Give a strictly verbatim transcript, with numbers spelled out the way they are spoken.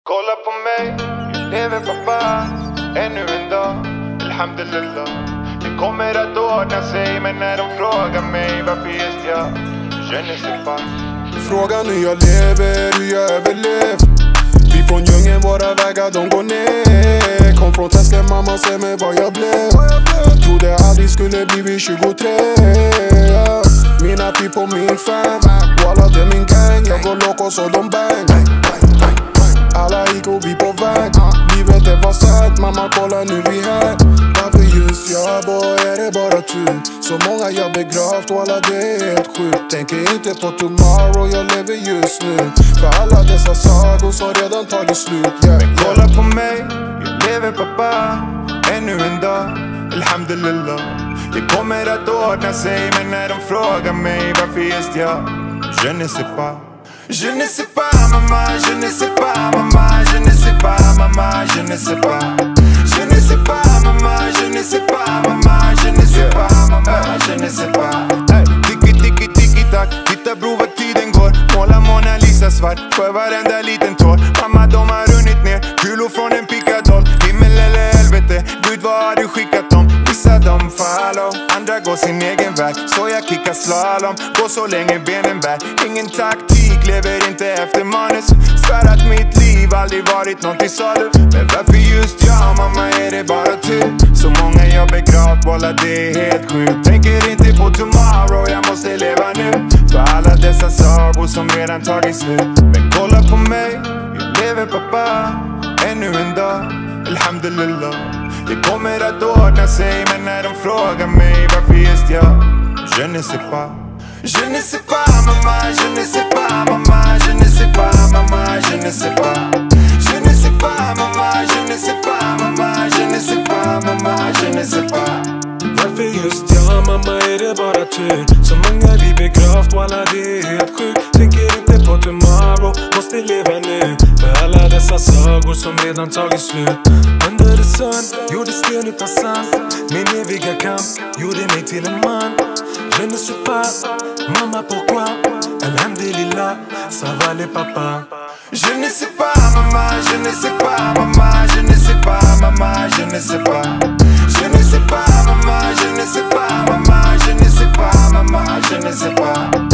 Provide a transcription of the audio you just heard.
Kolla på mig, jag lever pappa. Ännu en dag, alhamdulillah. Det kommer att ordna sig, men när de frågar mig varför just jag, je ne sais pas. Frågan hur jag lever, hur jag överlevt. Vi från djungeln, våra vägar de går ner. Kom från Tesla, mamma säger mig vad jag blev. Trodde aldrig skulle bli vid tjugotre. Mina people, min fam. Walla det är min gang, jag går loco så de bang. Alla gick och vi på väg. Livet det var sad, mamma kolla nu vi här. Varför just jag boy, är det bara tur. Så många jag begravt, walla det är helt sjukt. Tänker inte på tomorrow, jag lever just nu. För alla dessa sagor som redan tagit slut, yeah, yeah. Kolla på mig, jag lever pappa. Ännu en dag, alhamdulillah. Det kommer att ordna sig, men när de frågar mig varför just jag, je ne sais pas. Je ne sais pas maman, je ne sais pas maman, je ne sais pas maman, je ne sais pas. Je ne sais pas maman, je ne sais pas maman, je ne sais pas maman, je ne sais pas. Tiki tiki tiki tack, titta bro vad tiden går. Måla Mona Lisa svart för varenda liten tår. Mamma de har runnit ner, kulor från en pickadoll. Himmel eller helvete, Gud vad har du skickat dem? Vissa de follow, andra går sin egen väg. Så jag kickar slalom, går så länge benen bär. Ingen taktik, lever inte efter manus. Svär att mitt liv aldrig varit något till salu. Men varför just jag, mamma är det bara tur. Så många jag begravt, walla det är helt sjukt. Tänker inte på tomorrow, jag måste leva nu. För alla dessa sagor som redan tagit slut. Men kolla på mig, jag lever pappa. Ännu en dag, alhamdulillah. Det kommer att ordna sig, men när de frågar mig varför just jag, je ne sais pas. Je ne sais pas maman, je ne sais pas maman, je ne sais pas maman, je ne sais pas. Je ne sais pas maman, je ne sais pas maman, je ne sais pas maman, je ne sais pas. Varför just jag, mamma är det bara tur. Så många vi begravt, walla det är helt sjukt. Tänker inte på tomorrow, måste leva nu. För alla dessa sagor som redan tagit slut. Under the sun, gjorde sten utan sand. Min eviga kamp, gjorde mig till en man. Je ne sais pas, mamma pourquoi. Alhamdulillah, ça va les papas. Je ne sais pas maman, je ne sais pas maman, je ne sais pas maman, je ne sais pas. Je ne sais pas maman, je ne sais pas maman, je ne sais pas maman, je ne sais pas.